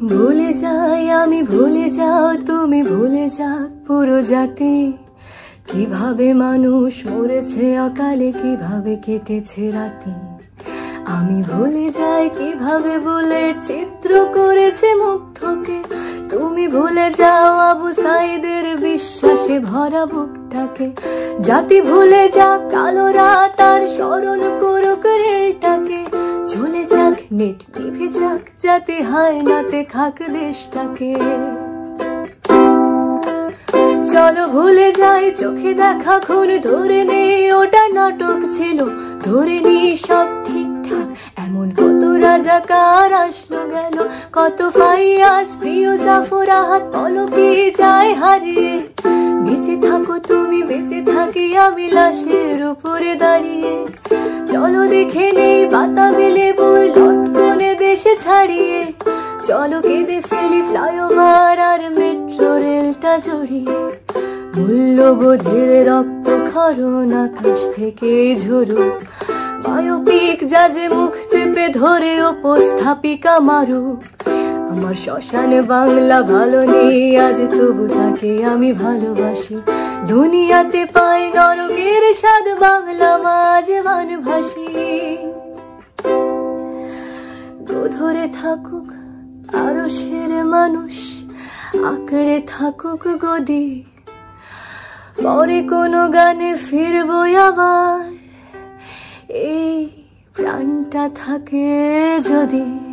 ভুলে যাই আমি, ভুলে যাও তুমি, ভুলে যাক পুরো জাতি। কিভাবে মানুষ মরেছে অকালে, কিভাবে কেটেছে রাতি। আমি ভুলে যাই কিভাবে বুলেট চিত্র করেছে মুগ্ধকে। তুমি ভুলে যাও আবু সাইদের বিশ্বাসে ভরা বুকটাকে। জাতি ভুলে যাক কালো রাত আর স্মরণ করুক রেলটাকে। চলে যাক নেট নিভে যাক, জাতি হায় নাতে খাক দেশটাকে। চলো ভুলে যাই চোখে দেখা খুন, ধরে নেই ওটা নাটক ছিল। ধরে নি সব ঠিকঠাক, এমন কত রাজাকার আসলো গেল। কত ফাইয়াজ প্রিয় জাফর আহাত পলকে যায় হারিয়ে। বেঁচে থাকো তুমি, বেঁচে থাকি আমি লাশের উপরে দাঁড়িয়ে। চলো দেখে নেই বাতাবি লেবুর লটকনে দেশে ছাড়িয়ে। চলো কেঁদে ফেলি ফ্লাইওভার আর মেট্রো রেলটা জড়িয়ে। মূল্যবোধের রক্ত ক্ষরণ আকাশ থেকে ঝরুক। বায়োপিক জাজে মুখ চেপে ধরে উপস্থাপিকা মারুক। আমার শ্মশানে বাংলা ভালো নেই আজ, তবু তাকে আমি ভালোবাসি। দুনিয়াতে পাই নরকের স্বাদ, বাংলা মাঝে বানভাসি। ধরে থাকুক আরো সের মানুষ, আঁকড়ে থাকুক গদি। পরে কোনো গানে ফিরবো আবার, এই প্রাণটা থাকে যদি।